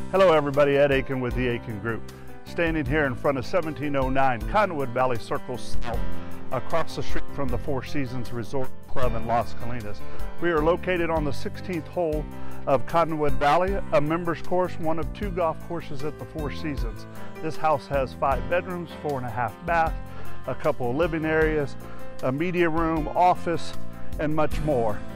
Hello everybody, Ed Eakin with the Eakin Group. Standing here in front of 1709 Cottonwood Valley Circle South, across the street from the Four Seasons Resort Club in Las Colinas. We are located on the 16th hole of Cottonwood Valley, a members course, one of 2 golf courses at the Four Seasons. This house has 5 bedrooms, 4.5 baths, a couple of living areas, a media room, office, and much more.